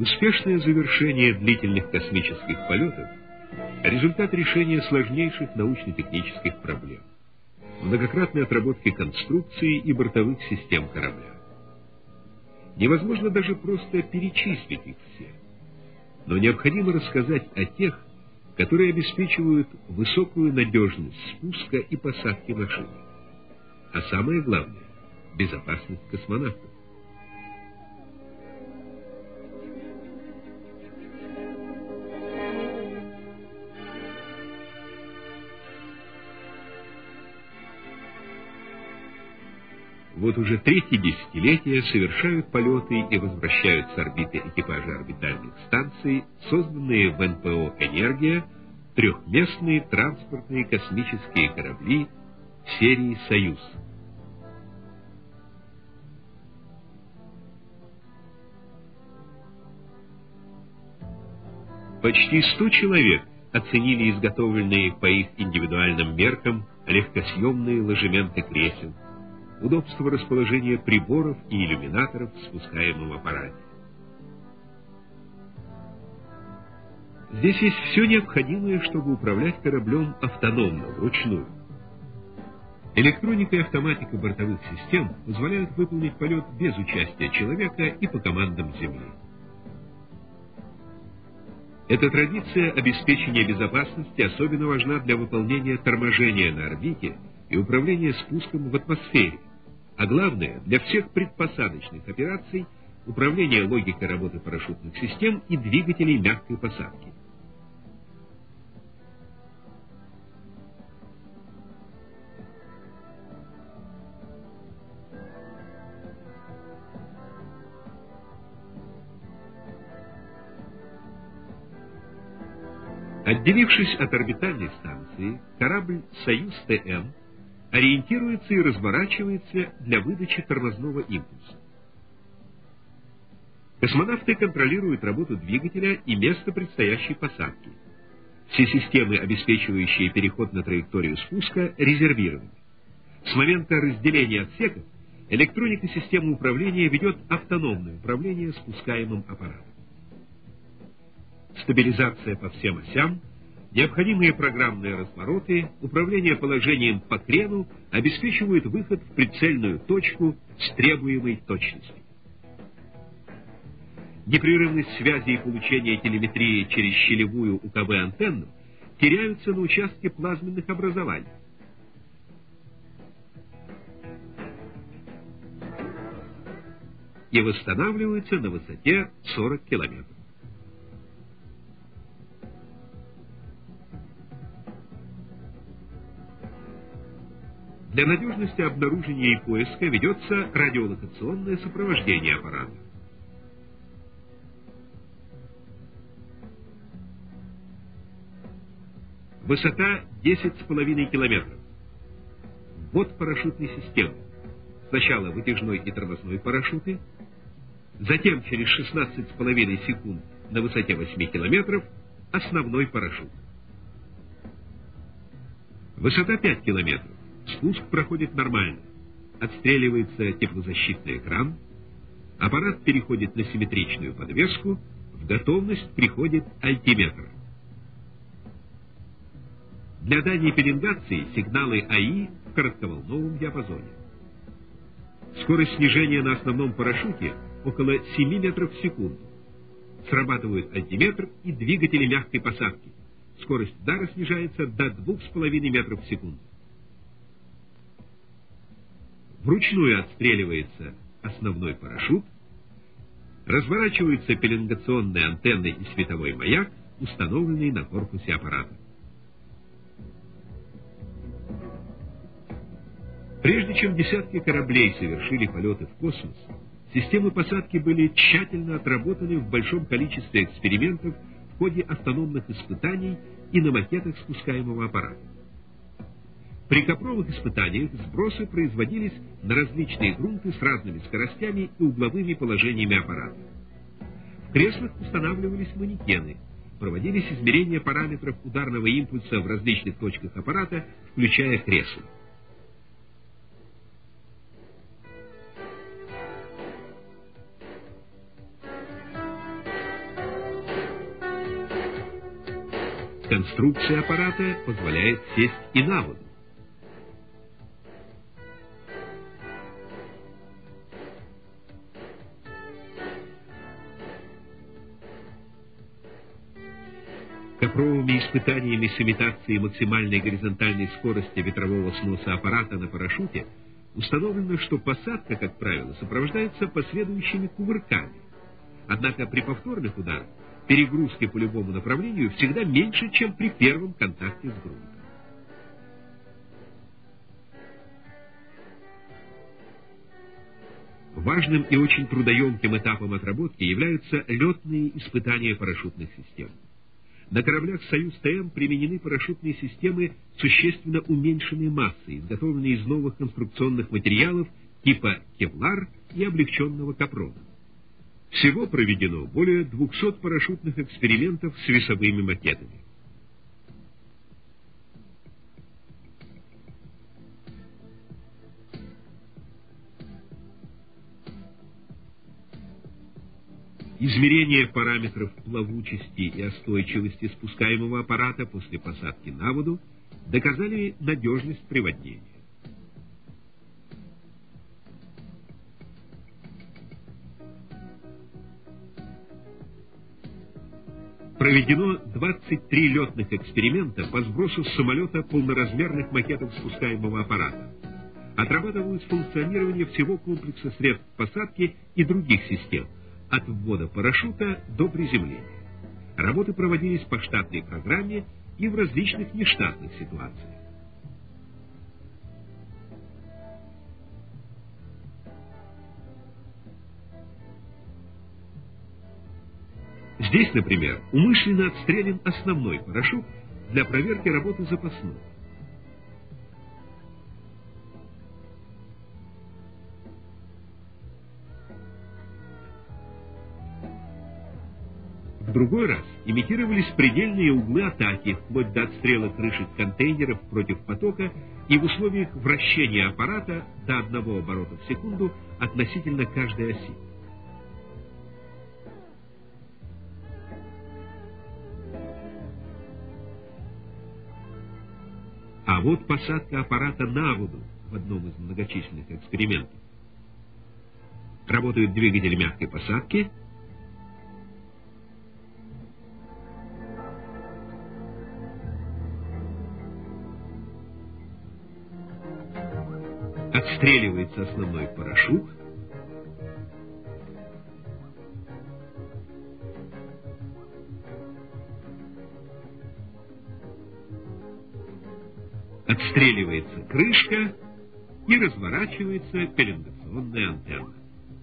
Успешное завершение длительных космических полетов – результат решения сложнейших научно-технических проблем, многократной отработки конструкции и бортовых систем корабля. Невозможно даже просто перечислить их все, но необходимо рассказать о тех, которые обеспечивают высокую надежность спуска и посадки машины, а самое главное – безопасность космонавтов. Вот уже третье десятилетие совершают полеты и возвращают с орбиты экипажи орбитальных станций, созданные в НПО «Энергия», трехместные транспортные космические корабли серии «Союз». Почти 100 человек оценили изготовленные по их индивидуальным меркам легкосъемные ложементы кресел, удобство расположения приборов и иллюминаторов в спускаемом аппарате. Здесь есть все необходимое, чтобы управлять кораблем автономно, вручную. Электроника и автоматика бортовых систем позволяют выполнить полет без участия человека и по командам Земли. Эта традиция обеспечения безопасности особенно важна для выполнения торможения на орбите и управления спуском в атмосфере, а главное, для всех предпосадочных операций управления логикой работы парашютных систем и двигателей мягкой посадки. Отделившись от орбитальной станции, корабль «Союз-ТМ» ориентируется и разворачивается для выдачи тормозного импульса. Космонавты контролируют работу двигателя и место предстоящей посадки. Все системы, обеспечивающие переход на траекторию спуска, резервированы. С момента разделения отсеков электроника системы управления ведет автономное управление спускаемым аппаратом. Стабилизация по всем осям, необходимые программные развороты, управление положением по крену обеспечивают выход в прицельную точку с требуемой точностью. Непрерывность связи и получения телеметрии через щелевую УКВ-антенну теряются на участке плазменных образований. И восстанавливаются на высоте 40 километров. Для надежности обнаружения и поиска ведется радиолокационное сопровождение аппарата. Высота 10,5 километров. Ввод парашютной системы. Сначала вытяжной и тормозной парашюты, затем через 16,5 секунд на высоте 8 километров основной парашют. Высота 5 километров. Спуск проходит нормально. Отстреливается теплозащитный экран, аппарат переходит на симметричную подвеску, в готовность приходит альтиметр. Для дальней пеленгации сигналы АИ в коротковолновом диапазоне. Скорость снижения на основном парашюте около 7 метров в секунду. Срабатывают альтиметр и двигатели мягкой посадки. Скорость удара снижается до 2,5 метров в секунду. Вручную отстреливается основной парашют, разворачиваются пеленгационные антенны и световой маяк, установленный на корпусе аппарата. Прежде чем десятки кораблей совершили полеты в космос, системы посадки были тщательно отработаны в большом количестве экспериментов в ходе автономных испытаний и на макетах спускаемого аппарата. При капровых испытаниях сбросы производились на различные грунты с разными скоростями и угловыми положениями аппарата. В креслах устанавливались манекены, проводились измерения параметров ударного импульса в различных точках аппарата, включая кресла. Конструкция аппарата позволяет сесть и на воду. Копровыми испытаниями с имитацией максимальной горизонтальной скорости ветрового сноса аппарата на парашюте установлено, что посадка, как правило, сопровождается последующими кувырками. Однако при повторных ударах перегрузки по любому направлению всегда меньше, чем при первом контакте с грунтом. Важным и очень трудоемким этапом отработки являются летные испытания парашютных систем. На кораблях «Союз-ТМ» применены парашютные системы существенно уменьшенной массы, изготовленные из новых конструкционных материалов типа кевлар и облегченного капрона. Всего проведено более 200 парашютных экспериментов с весовыми макетами. Измерение параметров плавучести и остойчивости спускаемого аппарата после посадки на воду доказали надежность приводнения. Проведено 23 летных эксперимента по сбросу с самолета полноразмерных макетов спускаемого аппарата. Отрабатывалось функционирование всего комплекса средств посадки и других систем, от ввода парашюта до приземления. Работы проводились по штатной программе и в различных нештатных ситуациях. Здесь, например, умышленно отстрелен основной парашют для проверки работы запасного. В другой раз имитировались предельные углы атаки, вплоть до отстрела крышек контейнеров против потока и в условиях вращения аппарата до 1 оборота в секунду относительно каждой оси. А вот посадка аппарата на воду в одном из многочисленных экспериментов. Работает двигатель мягкой посадки. Отстреливается основной парашют. Отстреливается крышка и разворачивается пеленгационная антенна.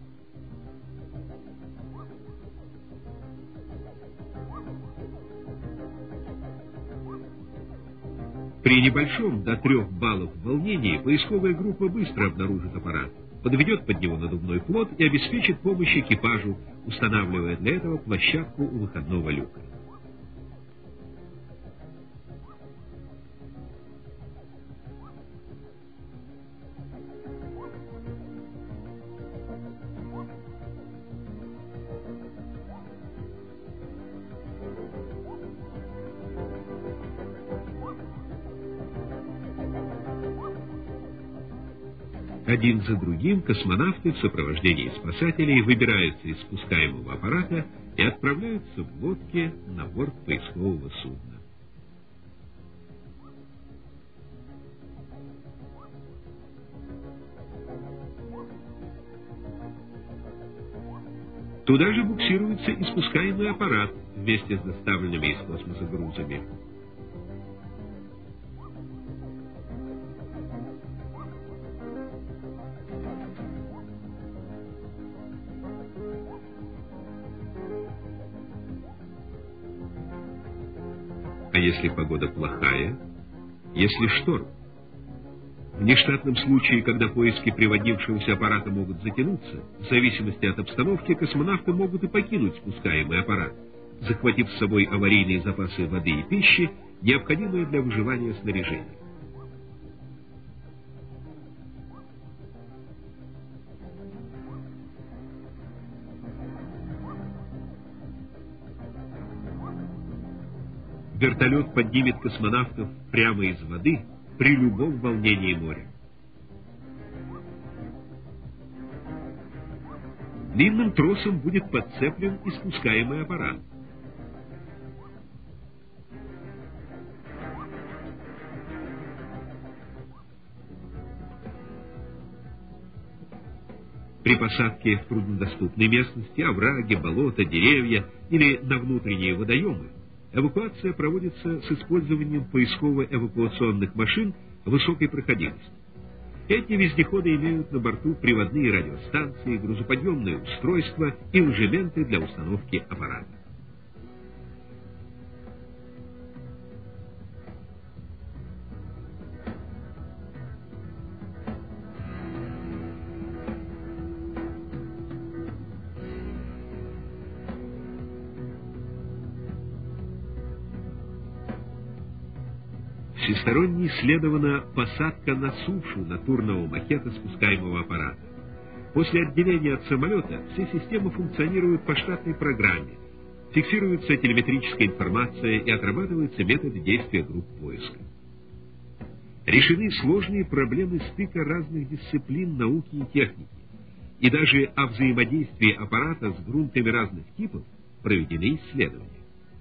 При небольшом до 3 баллов волнении поисковая группа быстро обнаружит аппарат, подведет под него надувной плот и обеспечит помощь экипажу, устанавливая для этого площадку у выходного люка. Один за другим космонавты в сопровождении спасателей выбираются из спускаемого аппарата и отправляются в лодке на борт поискового судна. Туда же буксируется и спускаемый аппарат вместе с доставленными из космоса грузами. А если погода плохая? Если шторм? В нештатном случае, когда поиски приводнившегося аппарата могут затянуться, в зависимости от обстановки, космонавты могут и покинуть спускаемый аппарат, захватив с собой аварийные запасы воды и пищи, необходимые для выживания снаряжения. Вертолет поднимет космонавтов прямо из воды при любом волнении моря. Длинным тросом будет подцеплен и спускаемый аппарат. При посадке в труднодоступной местности, овраги, болота, деревья или на внутренние водоемы, эвакуация проводится с использованием поисково-эвакуационных машин высокой проходимости. Эти вездеходы имеют на борту приводные радиостанции, грузоподъемные устройства и ложементы для установки аппарата. Всесторонне исследована посадка на сушу натурного макета спускаемого аппарата. После отделения от самолета все системы функционируют по штатной программе, фиксируется телеметрическая информация и отрабатываются методы действия групп поиска. Решены сложные проблемы стыка разных дисциплин науки и техники, и даже о взаимодействии аппарата с грунтами разных типов проведены исследования.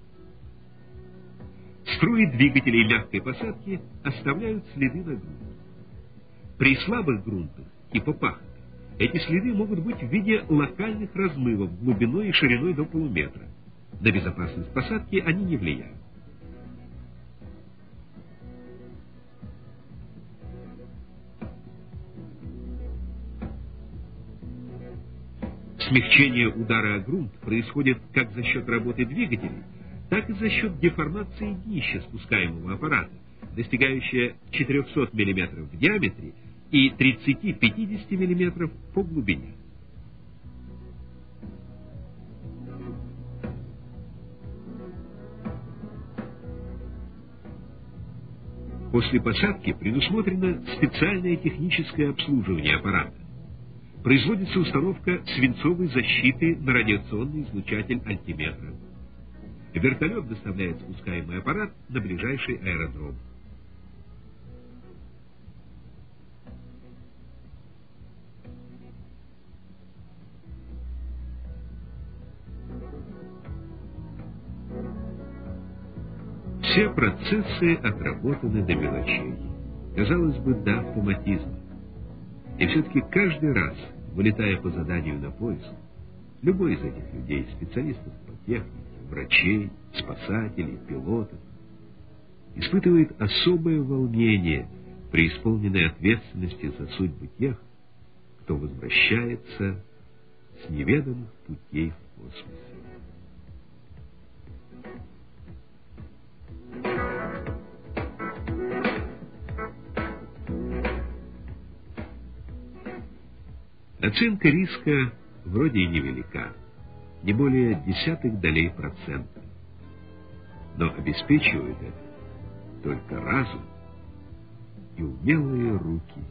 Струи двигателей мягкой посадки оставляют следы на грунте. При слабых грунтах, типа пахоты, эти следы могут быть в виде локальных размывов глубиной и шириной до полуметра. На безопасность посадки они не влияют. Смягчение удара о грунт происходит как за счет работы двигателей, так и за счет деформации днища спускаемого аппарата, достигающая 400 мм в диаметре и 30-50 мм по глубине. После посадки предусмотрено специальное техническое обслуживание аппарата. Производится установка свинцовой защиты на радиационный излучатель альтиметра. Вертолет доставляет спускаемый аппарат на ближайший аэродром. Все процессы отработаны до мелочей. Казалось бы, до автоматизма. И все-таки каждый раз, вылетая по заданию на поиск, любой из этих людей, специалистов по технике, врачей, спасателей, пилотов, испытывает особое волнение при исполненной ответственности за судьбы тех, кто возвращается с неведомых путей в космосе. Оценка риска вроде и невелика, не более 0,1%. Но обеспечивают это только разум и умелые руки